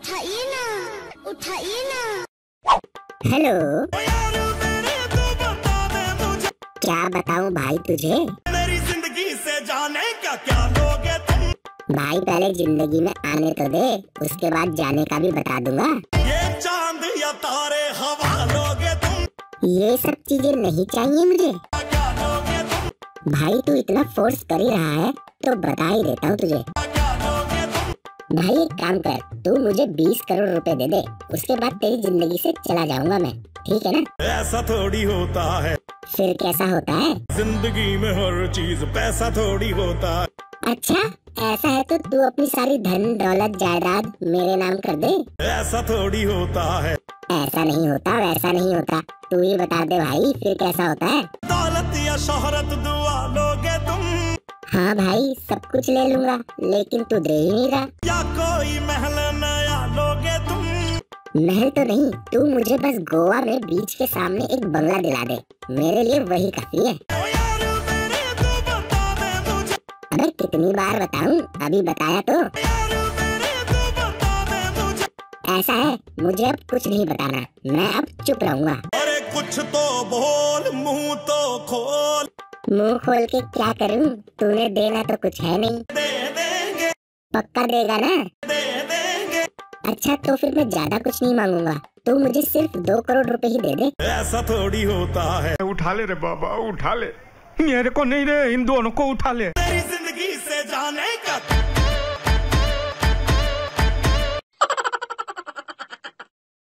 उठाइए ना, उठाइए ना। हेलो, क्या बताऊं भाई तुझे? मेरी जिंदगी से जाने का क्या लोगे तुम? भाई पहले जिंदगी में आने तो दे, उसके बाद जाने का भी बता दूंगा। ये चांद या तारे हवा लोगे तुम? ये सब चीजें नहीं चाहिए मुझे। क्या लोगे तुम? भाई तू इतना फोर्स कर ही रहा है तो बता ही देता हूँ तुझे। क्या लोगे तुम? भाई एक काम कर, तू मुझे 20 करोड़ रुपए दे दे, उसके बाद तेरी जिंदगी से चला जाऊंगा मैं, ठीक है ना? ऐसा थोड़ी होता है, फिर कैसा होता है? जिंदगी में हर चीज पैसा थोड़ी होता है। अच्छा ऐसा है तो तू अपनी सारी धन दौलत जायदाद मेरे नाम कर दे। ऐसा थोड़ी होता है, ऐसा नहीं होता, वैसा नहीं होता, तू ही बता दे भाई फिर कैसा होता है? दौलत या शोहरत दुआ लोगे तुम? हाँ भाई सब कुछ ले लूंगा, लेकिन तू दे ही नहीं रहा। या कोई महल नया लोगे तुम? महल तो नहीं, तू मुझे बस गोवा में बीच के सामने एक बंगला दिला दे, मेरे लिए वही काफी है। ओ यार मेरे तो बता दे मुझे। अबे कितनी बार बताऊं, अभी बताया तो। यार मेरे तो बता दे मुझे। ऐसा है, मुझे अब कुछ नहीं बताना, मैं अब चुप रहूंगा। अरे कुछ तो बोल, मुंह तो खोल। मुंह खोल के क्या करूं, तूने देना तो कुछ है नहीं। दे देंगे, पक्का देगा ना? दे देंगे। अच्छा तो फिर मैं ज्यादा कुछ नहीं मांगूंगा, तू मुझे सिर्फ 2 करोड़ रुपए ही दे दे। ऐसा थोड़ी होता है, उठा ले रे बाबा, उठा ले, मेरे को नहीं रे, इन दोनों को उठा ले। तेरी जिंदगी से जाने का